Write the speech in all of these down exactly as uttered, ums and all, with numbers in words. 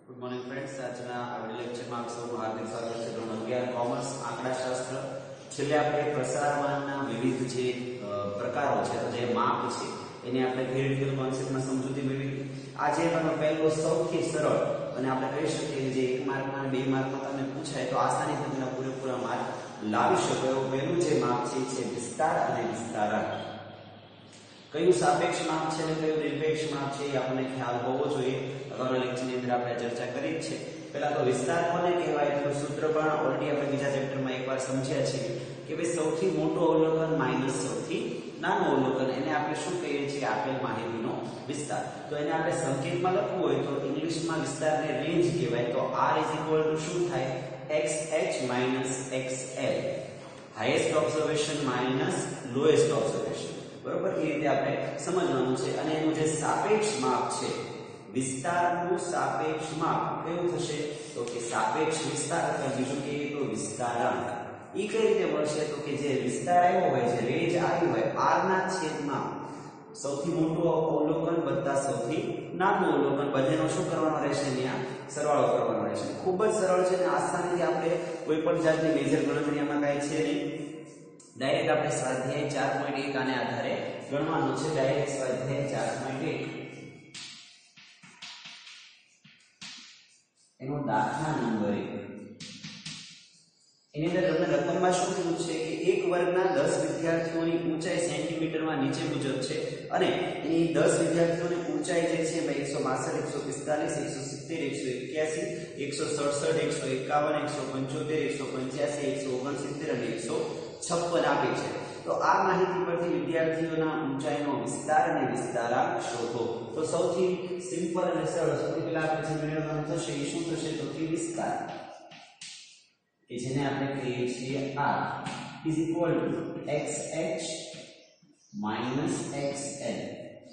Good morning friends. આજના આ video લેક્ચરમાં આપ સૌનું હાર્દિક સ્વાગત છે। ધોરણ અગિયાર કોમર્સ આંકડાશાસ્ત્ર। છેલ્લે આપણે પ્રસારમાનના વિવિધ જે પ્રકારો છે તો જે માપ છે એની આપણે થિયરિટિકલ કોન્સેપ્ટમાં સમજૂતી મેળવી। આજે તમે પહેલો સૌથી સરળ અને આપણે કહી શકીએ જે એક માર્કના બે માર્કમાં તમને પૂછાય તો આસાનીથી તમે પૂરેપૂરા માર્ક લાવી શકો એવું પહેલું જે માપ છે છે વિસ્તાર અને વિસ્તારક। કયું સાપેક્ષ માપ છે અને કયું નિરપેક્ષ માપ છે એ આપણને ખ્યાલ હોવો જોઈએ। અગાઉના લેક્ચરની અંદર આપણે ચર્ચા કરી છે। પહેલા તો વિસ્તાર કોને કહેવાય તો સૂત્ર પણ ઓલરેડી આપણે બીજા ચેપ્ટરમાં એકવાર સમજ્યા છે કે ભાઈ સૌથી મોટો અવલોકન માઈનસ સૌથી નાનું અવલોકન એને આપણે શું કહીએ છીએ આપેલ માહિતીનો વિસ્તાર। તો એને આપણે સંકેતમાં લખવું હોય તો ઇંગ્લિશમાં વિસ્તારને રેન્જ કહેવાય। તો r શું થાય xh xl highest observation minus lowest observation. બરોબર, એ રીતે આપણે સમજવાનું છે। અને એનું જે સાપેક્ષ માપ છે વિસ્તારનું સાપેક્ષ માપ કયું થશે તો કે સાપેક્ષ વિસ્તાર અથવા બીજું કહીએ તો વિસ્તારાંક। ઈ કઈ રીતે મળશે તો કે જે વિસ્તાર આવ્યો હોય છે રેન્જ આવી હોય r ના છેદમાં સૌથી મોટું અવલોકન વત્તા સૌથી નાનું અવલોકન બંનેનો શું કરવાનો રહેશે ત્યાં સરવાળો કરવાનો રહેશે। ખૂબ જ સરળ છે અને આસાનીથી આપણે કોઈ પણ જાતની મેજર ગણતરીમાં કાંઈ છે નહીં। ડાયરેક્ટ આપણે સ્વાધ્યાય ચાર પોઈન્ટ એક આને આધારે ગણવાનું છે। ડાયરેક્ટ સ્વાધ્યાય ચાર પોઈન્ટ એક એનો દાખલા નંબર એક એની અંદર તમને રકમમાં શું કીધું છે કે એક વર્ગના દસ વિદ્યાર્થીઓની ઊંચાઈ સેન્ટીમીટરમાં નીચે મુજબ છે અને એની દસ વિદ્યાર્થીઓની ઊંચાઈ જે છે ભાઈ એકસો બાસઠ એકસો પિસ્તાલીસ એકસો સિત્તેર એકસો એક્યાસી એકસો સડસઠ એકસો એકાવન એકસો પંચોતેર એકસો પંચ્યાસી એકસો ઓગણસિત્તેર અને એકસો છપ્પન આપી છે। તો આ માહિતી પરથી વિદ્યાર્થીઓના ઊંચાઈનો વિસ્તાર અને વિસ્તારાંક શોધો। તો સૌથી સિમ્પલ અને સરળ સૌથી પહેલા આપણે જે મેળવવાનું થશે એ શું થશે તો કે વિસ્તાર કે જેને આપણે કહીએ છીએ r is equal to xh minus xl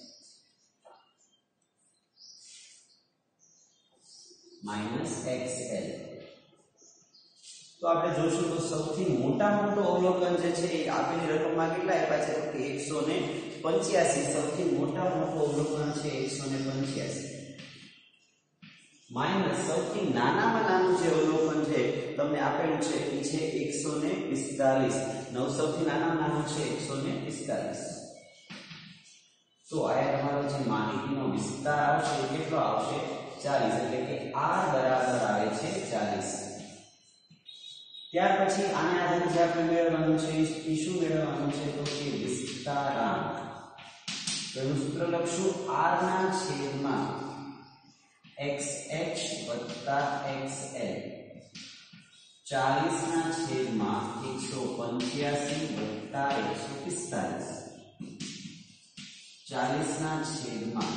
minus xl। તો આપણે જોશું તો સૌથી મોટા મોટો અવલોકન જે છે એ આપેલી રકમમાં કેટલા આપ્યા છે તો કે એકસો પંચ્યાસી। સૌથી મોટા મોટો અવલોકન છે એકસો પંચ્યાસી માઈનસ સૌથી નાનામાં નાનું જે અવલોકન છે તમને આપેલું છે એ છે એકસો પિસ્તાલીસ। નવ સૌથી નાનામાં નાનું છે એકસો પિસ્તાલીસ। તો આ તમારો જે માહિતીનો વિસ્તાર આવશે એ કેટલો આવશે ચાલીસ, એટલે કે r બરાબર આવે છે ચાલીસ। ત્યાર પછી આને આધારે જે આપણે મેળવવાનું છે એ શું મેળવવાનું છે તો કે વિસ્તારાંક। તો એનું સૂત્ર લખશું r ના છેદમાં xh વત્તા xl ચાલીસ ના છેદમાં એકસો પંચ્યાસી વત્તા એકસો પિસ્તાલીસ ચાલીસ ના છેદમાં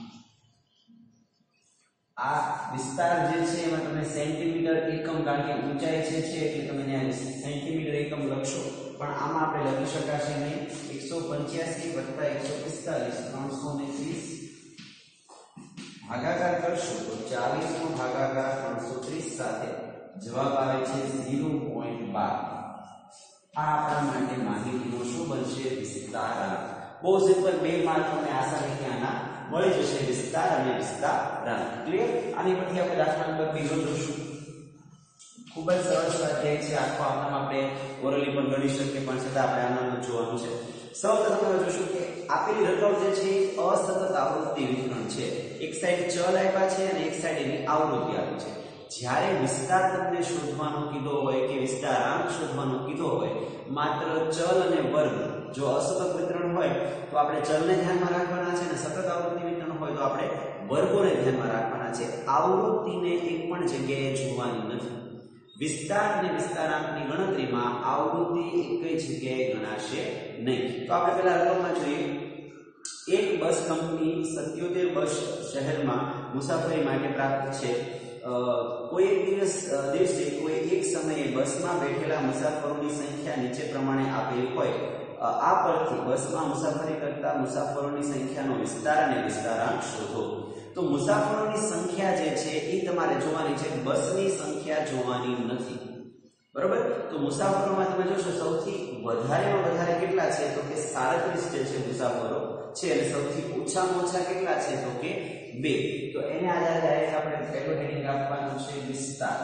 આ વિસ્તાર જે છે એમાં તમે સેન્ટીમીટર એકમ કારણ કે ઊંચાઈ છે છે એટલે તમે ત્યાં સેન્ટીમીટર એકમ લખશો પણ આમાં આપણે લખી શકાશે નહીં। એકસો પંચ્યાસી વત્તા એકસો પિસ્તાલીસ ત્રણસો ત્રીસ ભાગાકાર કરશો તો ચાલીસ નો ભાગાકાર ત્રણસો ત્રીસ સાથે જવાબ આવે છે ઝીરો પોઈન્ટ બાર। આ આપણા માટે માહિતીનો શું બનશે વિસ્તારાંક। બહુ સિમ્પલ બે માર્ક તમને આસાનીથી આના મળી જશે વિસ્તાર અને વિસ્તારાંક। ક્લિયર? આની પરથી આપણે દાખલા નંબર બીજો જોશું। ખૂબ જ સરળ સ્વાધ્યાય છે। આખો આનામાં આપણે ઓરલી પણ ગણી શકીએ પણ છતાં આપણે આનામાં જોવાનું છે। સૌપ્રથમ આપણે જોશું કે આપેલી રકમ જે છે એ અસતત આવૃત્તિ વિતરણ છે। એક સાઈડ ચલ આપ્યા છે અને એક સાઈડ એની આવૃત્તિ આપી છે। જ્યારે વિસ્તાર તમને શોધવાનો કીધો હોય કે વિસ્તારાંક શોધવાનો કીધો હોય માત્ર ચલ અને વર્ગ જો અસતત વિતરણ હોય તો આપણે ચલને ધ્યાનમાં રાખવાના છે અને સતત આવૃત્તિ વિતરણ હોય તો આપણે વર્ગોને ધ્યાનમાં રાખવાના છે। આવૃત્તિને એક પણ જગ્યાએ જોવાની નથી। વિસ્તાર અને વિસ્તારાંકની ગણતરીમાં આવૃત્તિ એક જગ્યાએ ગણાશે નહીં। તો આપણે પહેલા રકમમાં જોઈએ। એક બસ કંપની સત્યોતેર બસ શહેરમાં મુસાફરી માટે પ્રાપ્ત છે। કોઈ એક દિવસ દિવસે કોઈ એક સમયે બસમાં બેઠેલા મુસાફરોની સંખ્યા નીચે પ્રમાણે આપેલી હોય। આ પરથી બસમાં મુસાફરી કરતા મુસાફરોની સંખ્યાનો વિસ્તાર અને વિસ્તારાંક શોધો। તો મુસાફરોની સંખ્યા જે છે એ તમારે જોવાની છે, બસની સંખ્યા જોવાની નથી। બરોબર? તો મુસાફરોમાં તમે જોશો સૌથી વધારેમાં વધારે કેટલા છે તો કે સાડત્રીસ જે છે મુસાફરો છે અને સૌથી ઓછામાં ઓછા કેટલા છે તો કે બે। તો એને આધારે ડાયરેક્ટ આપણે આપણે પહેલું હેડિંગ આપવાનું છે વિસ્તાર.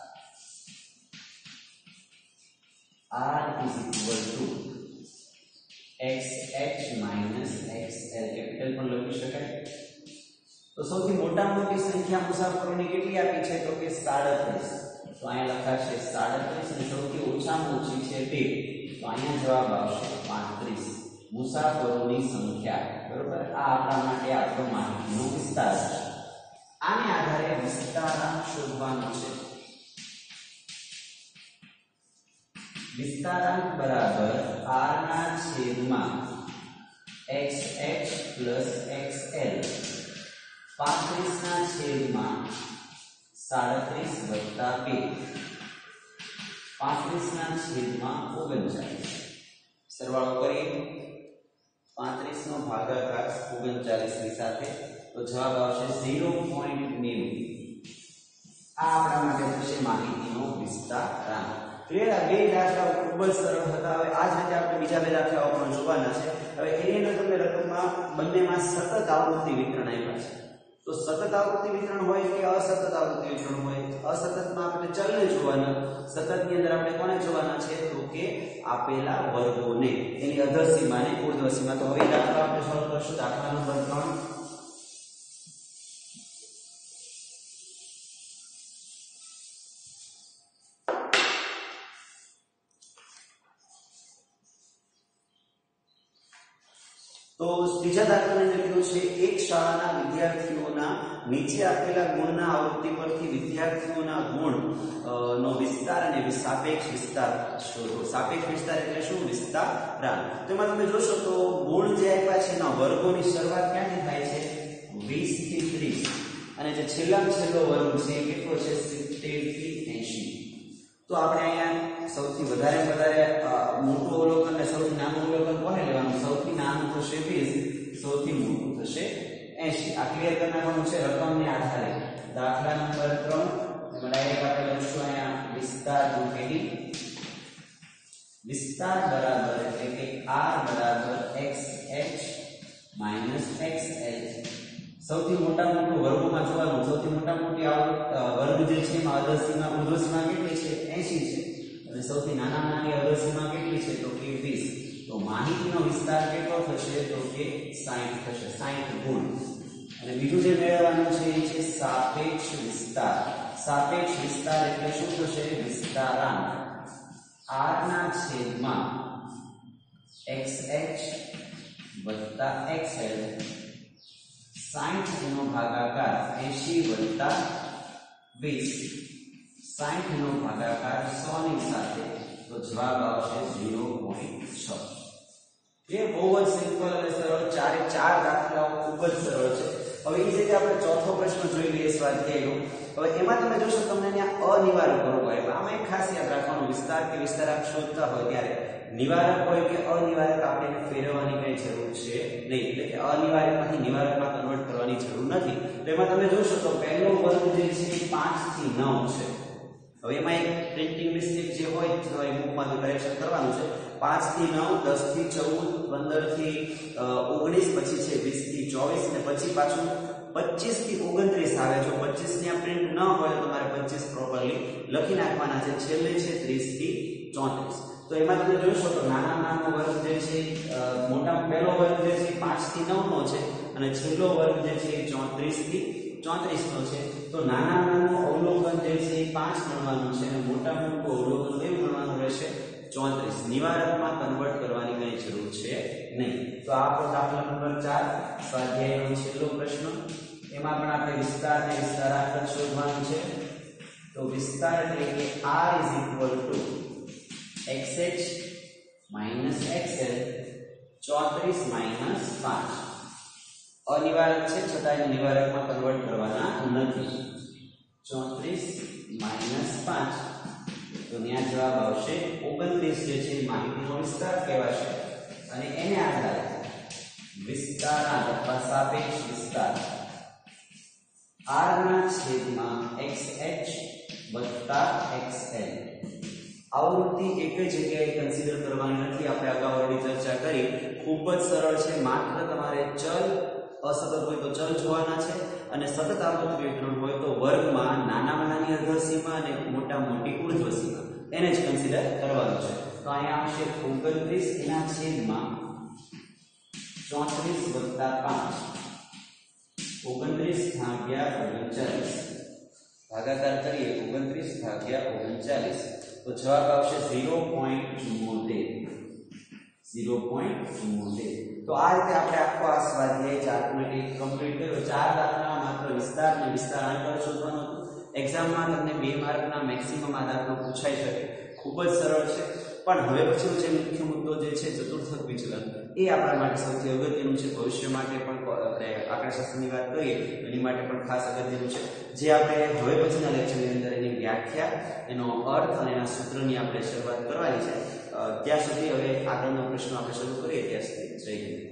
R is equal to xh minus xl capital પણ લખી શકાય. તો સૌથી મોટા મોટી સંખ્યા મુસાફરોની કેટલી આપી છે તો કે સાડત્રીસ. તો અહીંયા લખાશે સાડત્રીસ અને સૌથી ઓછામાં ઓછી છે બે. તો અહીંયા જવાબ આવશે પાંત્રીસ મુસાફરોની સંખ્યા. બરોબર, આ આપણા માટે આપણો માહિતીનો વિસ્તાર છે. આને આધારે વિસ્તારાંક શોધવાનો છે. વિસ્તારાંક બરાબર r ના છેદમાં xh plus xl પાંત્રીસ ના છેદમાં સાડત્રીસ વત્તા બે પાંત્રીસ ના છેદમાં ઓગણચાલીસ. સરવાળો કરીએ પાંત્રીસ નો ભાગાકાર ઓગણચાલીસ ની સાથે તો જવાબ આવશે ઝીરો પોઈન્ટ નેવું. આ આપણા માટે થશે માહિતીનો વિસ્તારાંક. ક્લિયર? આ બે દાખલાઓ ખૂબ જ સરળ હતા. હવે આ જ રીતે આપણે બીજા બે દાખલાઓ પણ જોવાના છે. હવે એની અંદર તમને રકમમાં બંનેમાં સતત આવૃત્તિ વિતરણ આપ્યા છે. તો સતત આવૃત્તિ વિતરણ હોય કે અસતત આવૃત્તિ વિતરણ હોય, અસતતમાં આપણે ચલને જોવાના, સતતની અંદર આપણે કોને જોવાના છે તો કે આપેલા વર્ગોને, એની અધર સીમાને ઉર્ધ્વ સીમા. તો હવે દાખલો આપણે સોલ્વ કરશું. દાખલા નંબર ત્રણ. તો ત્રીજા દાખલાની અંદર કીધું છે એક શાળાના વિદ્યાર્થીઓના નીચે આપેલા ગુણના આવૃત્તિ પરથી વિદ્યાર્થીઓના ગુણ નો વિસ્તાર અને સાપેક્ષ વિસ્તાર શોધો. સાપેક્ષ વિસ્તાર એટલે શું? વિસ્તારાંક. તેમાં તમે જોશો તો ગુણ જે આપ્યા છે એના વર્ગોની શરૂઆત ક્યાંથી થાય છે? વીસ થી ત્રીસ. અને જે છેલ્લામાં છેલ્લો વર્ગ છે એ કેટલો છે? સિત્તેર થી એંશી. તો આપણે અહીંયા સૌથી વધારે વધારે મોટું અવલોકન અને સૌથી નાનું અવલોકન કોને લેવાનું? સૌથી નાનું થશે વીસ, સૌથી મોટું થશે એંશી. આ ક્લિયર કરી નાખવાનું છે રકમને આધારે. દાખલા નંબર ત્રણ એમાં ડાયરેક્ટ આપણે લખશું અહીંયા વિસ્તારનું હેડિંગ. વિસ્તાર બરાબર એટલે કે r બરાબર xh minus xl. સૌથી મોટા મોટું વર્ગોમાં જોવાનું. સૌથી મોટા મોટી વર્ગ જે છે એમાં અધર સીમા ઉર્ધ્વ સીમા કેટલી છે? એંશી છે. અને સૌથી નાના નાની અધર સીમા કેટલી છે તો કે વીસ. તો માહિતીનો વિસ્તાર કેટલો થશે તો કે સાઈઠ થશે. સાઈઠ ગુણ. અને બીજું જે મેળવવાનું છે એ છે સાપેક્ષ વિસ્તાર. સાપેક્ષ વિસ્તાર એટલે શું થશે? વિસ્તારાંક r ના છેદમાં xh વત્તા xl સાઈઠ નો ભાગાકાર એંશી વત્તા વીસ સાઈઠ નો ભાગાકાર સો ની સાથે તો જવાબ આવશે ઝીરો પોઈન્ટ છ. એ બહુ જ સિમ્પલ અને સરળ. ચારે ચાર દાખલાઓ ખૂબ જ સરળ છે. હવે એ રીતે આપણે ચોથો પ્રશ્ન જોઈ લઈએ સ્વાધ્યાયનો. હવે એમાં તમે જોશો તમને ત્યાં અનિવાર્ય કરવું પડે. આમાં એક ખાસ યાદ રાખવાનું, વિસ્તાર કે વિસ્તારાંક શોધતા હોય ત્યારે નિવારક હોય કે અનિવારક આપણે એને ફેરવવાની કઈ જરૂર છે નહીં. એટલે કે અનિવાર્યમાંથી નિવારકમાં કન્વર્ટ કરવાની જરૂર નથી. તો એમાં તમે જોશો તો પહેલો વર્ગ જે છે એ પાંચ થી નવ છે. હવે એમાં એક પ્રિન્ટિંગ મિસ્ટેક જે હોય તો એ બુકમાં કરેક્શન કરવાનું છે. પાંચ થી નવ, દસ થી ચૌદ, પંદર થી ઓગણીસ, પછી છે વીસ થી ચોવીસ અને પછી પાછું પચીસ થી ઓગણત્રીસ આવે. જો પચીસ ની આ પ્રિન્ટ ન હોય તો તમારે પચીસ પ્રોપરલી લખી નાખવાના છે. છેલ્લે છે ત્રીસ થી ચોત્રીસ. તો એમાં તમે જોશો તો નાના નાનો વર્ગ જે છે મોટા પહેલો વર્ગ જે છે પાંચ થી નવ નો છે અને છેલ્લો વર્ગ જે છે ચોત્રીસ થી ચોત્રીસ નો છે. તો નાના નાનું અવલોકન જે છે એ પાંચ ગણવાનું છે અને મોટા મોટું અવલોકન કેવું ગણવાનું રહેશે? ચોત્રીસ. નિવારકમાં કન્વર્ટ કરવાની કઈ જરૂર છે નહીં. તો આ આપણો દાખલા નંબર ચાર સ્વાધ્યાયનો છેલ્લો પ્રશ્ન. એમાં પણ આપણે વિસ્તાર અને વિસ્તારાંક શોધવાનું છે. તો વિસ્તાર એટલે કે r is equal to xh minus xl ચોત્રીસ minus પાંચ. અનિવારક છે છતાં એને નિવારકમાં કન્વર્ટ કરવાના નથી. ચોત્રીસ minus પાંચ તો ત્યાં જવાબ આવશે ઓગણત્રીસ. જે છે માહિતીનો વિસ્તાર કહેવાશે અને એને આધારે વિસ્તારાંક અથવા સાપેક્ષ વિસ્તાર r ના છેદમાં xh વત્તા xl. આવૃત્તિ એક જ જગ્યાએ કન્સિડર કરવાની નથી. આપણે અગાઉ ઓલરેડી ચર્ચા કરી. ખૂબ જ સરળ છે. માત્ર તમારે ચલ અસતત હોય તો ચલ જોવાના છે અને સતત આવર્ત વિતરણ હોય તો વર્ગમાં નાનામાં નાની અર્ધસીમા અને મોટા મોટી ઉર્ધ્વસીમા એને જ કન્સિડર કરવાનું છે. તો અહીંયા આવશે ઓગણત્રીસ એના છેદમાં ચોત્રીસ વત્તા પાંચ ઓગણત્રીસ ભાગ્યા ઓગણચાલીસ ભાગાકાર કરીએ ઓગણત્રીસ ભાગ્યા ઓગણચાલીસ તો જવાબ આવશે ઝીરો પોઈન્ટ ચુમ્મોતેર ઝીરો પોઈન્ટ ચુમ્મોતેર. તો આ રીતે આપણે આખો આ સ્વાધ્યાય ચાર પોઈન્ટ એક કમ્પ્લીટ કર્યો. ચાર દાખલા માત્ર વિસ્તાર અને વિસ્તારાંતર શોધવાનું હતું. એક્ઝામમાં તમને બે માર્કના મેક્સિમમ આ દાખલો પૂછાઈ શકે. ખૂબ જ સરળ છે. પણ હવે પછીનો જે મુખ્ય મુદ્દો જે છે ચતુર્થક વિચલન એ આપણા માટે સૌથી અગત્યનું છે. ભવિષ્ય માટે પણ આપણે આંકડાશાસ્ત્રની વાત કરીએ એની માટે પણ ખાસ અગત્યનું છે, જે આપણે હવે પછીના લેક્ચરની અંદર એની વ્યાખ્યા, એનો અર્થ અને એના સૂત્રની આપણે શરૂઆત કરવાની છે. ત્યાં સુધી હવે આગળનો પ્રશ્ન આપણે શરૂ કરીએ ત્યાં સુધી જય હિન્દ.